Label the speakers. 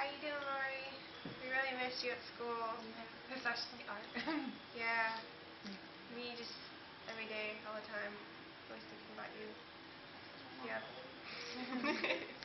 Speaker 1: you doing, Lori? We really missed you at school.
Speaker 2: Yeah, especially art.
Speaker 1: Yeah. Me just every day, all the time, always thinking about you. Yep.